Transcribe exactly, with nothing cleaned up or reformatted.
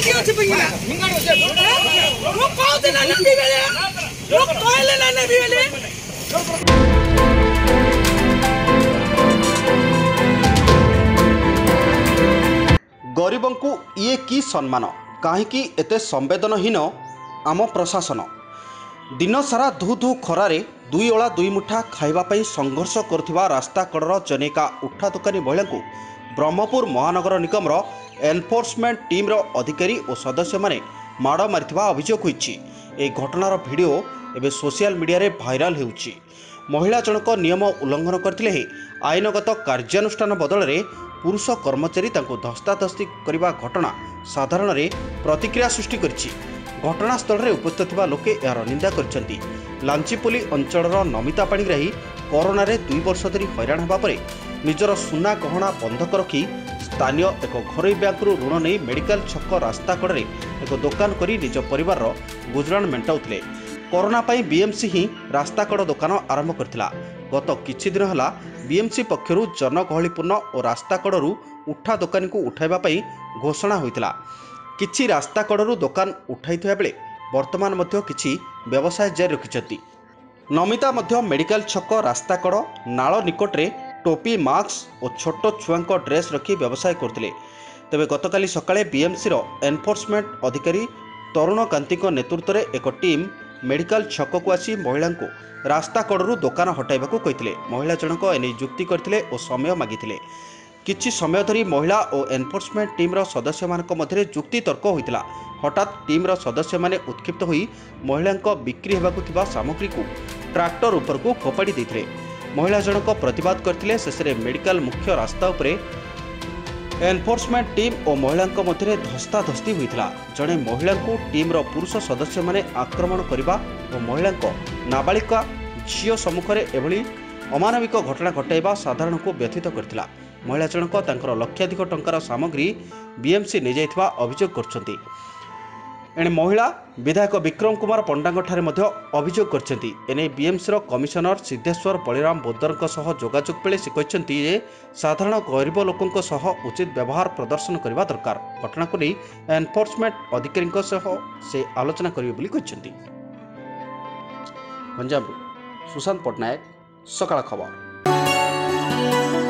की अछि पिंगला लोग कहते ना नबी बेले लोग कहले ना नबी बेले गरीबों को ये की सम्मान कहीं एते संवेदनहीन आम प्रशासन दिन सारा धू धू खरारे दुई ओला दुई मुठा खाइबापी संघर्ष करुवा रास्ता कड़र जनेका उठा दुकानी महिला को ब्रह्मपुर महानगर निगम एनफोर्समेंट टीम अधिकारी और सदस्य माने माड़ मारिथिबा अभियोग होईछि। ए घटनार वीडियो एबे सोशल मीडिया रे भाइराल हेउछि। महिला जनक नियम उल्लंघन करथिले हे आईनगत कार्यानुष्ठान बदल में पुरुष कर्मचारी तांको धस्ताधस्ती करने घटना साधारण रे प्रतिक्रिया सृष्टि करिछि। घटनास्थल में उपस्थित थिबा लोके यार निंदा करछन्ति। लांचीपोली अंचलर नमिता पाणिग्राही कोरोना रे दुई वर्ष धरी हैरान होगा परे निजर सुना गहना बंधक रखी स्थानीय एक घरोई बैंक ऋण नहीं मेडिकल छक रास्ता कड़े एक दुकान करी निज परिवार गुजराण मेंटाउथिले। कोरोना पाई बीएमसी ही रास्ता कड़ दुकान आरंभ करथिला। गत किछि दिन हला बीएमसी पक्षरु जनगहलीपूर्ण और रास्ता कड़रू उठा दुकानी को उठाइबा पई घोषणा होइतिला। किछि रास्ता कड़रू दुकान उठाइथिबा बेले वर्तमान मध्य किछि व्यवसाय जारी रखिछथि। नमिता मध्य मेडिकल छक रास्ता कड़ नाଳ निकटरे टोपी मास्क और छोट छुआंक ड्रेस रखी व्यवसाय करथिले। तेबे गतकाली सकाळे बीएमसी रो एनफोर्समेंट अधिकारी तरुण कांती नेतृत्व में एक टीम मेडिकल छक को आसी महिला को रास्ता कड़रू दुकान हटाइबाकू कहिथिले। महिला जनक एने जुक्ति करथिले और समय मागिथिले। किछि समय धरी महिला और एनफोर्समेंट टीम रो सदस्य मानक मध्य जुक्ति तर्क होइतिला। हठात टीम रो सदस्य माने उत्क्षिप्त होई महिला बिक्री हेबाकू थिबा सामग्री को ट्रैक्टर ऊपर को फोपाड़ी देथिले। महिला जनक प्रतिवाद करथिले। शेषे मेडिकल मुख्य रास्ता उपरे एनफोर्समेंट टीम और महिला मध्य धस्ताधस्ती होइतिला। जड़े महिला को टीम रो पुरुष सदस्य माने आक्रमण करने और महिला नाबालिका झील सम्मुखें एभली अमानविक घटना घटाइबा साधारण को व्यथित करथिला। महिला जनक तांकर लक्षाधिक टंकार सामग्री बीएमसी ले जाइथिबा अभियोग करछन्ती। एणे महिला विधायक विक्रम कुमार पंडांगठारे मध्य अभियोग करछन्ती। एने बीएमसी रो कमिशनर सिद्धेश्वर बलिराम बोदरଙ୍କ सह जोगाजोग बेले से कहछन्ती जे साधारण गरीब लोकଙ୍କ सह उचित व्यवहार प्रदर्शन करबा दरकार। घटना को नहीं एनफोर्समेंट अधिकारीଙ୍କ सह से आलोचना करिवे बोली कहछन्ती। गंजाम सुशांत पटनायक, सकाळ खबर।